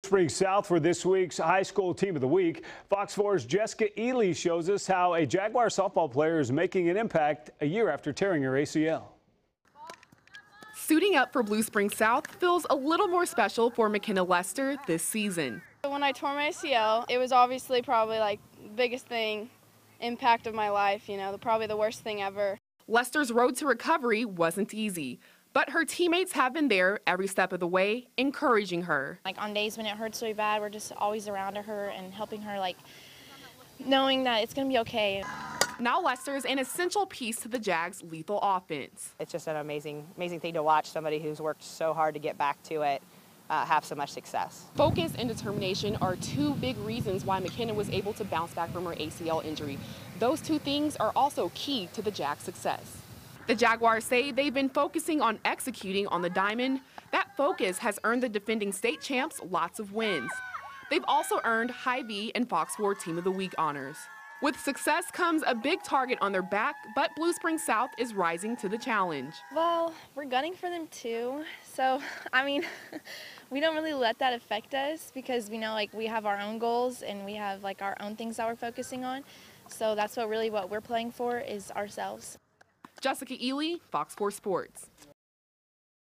Springs South for this week's High School Team of the Week. Fox 4's Jessica Ely shows us how a Jaguar softball player is making an impact a year after tearing her ACL. Suiting up for Blue Springs South feels a little more special for McKenna Lester this season. When I tore my ACL, it was obviously probably like the biggest impact of my life, probably the worst thing ever. Lester's road to recovery wasn't easy, but her teammates have been there every step of the way, encouraging her. Like on days when it hurts really bad, we're just always around her and helping her, like knowing that it's going to be okay. Now Lester is an essential piece to the Jags' lethal offense. It's just an amazing thing to watch somebody who's worked so hard to get back to it have so much success. Focus and determination are two big reasons why McKenna was able to bounce back from her ACL injury. Those two things are also key to the Jags' success. The Jaguars say they've been focusing on executing on the diamond. That focus has earned the defending state champs lots of wins. They've also earned High V and Fox 4 Team of the Week honors. With success comes a big target on their back, but Blue Springs South is rising to the challenge. Well, we're gunning for them too. So, we don't really let that affect us because we know we have our own goals and we have our own things that we're focusing on. So that's what we're playing for is ourselves. Jessica Ely, Fox 4 Sports.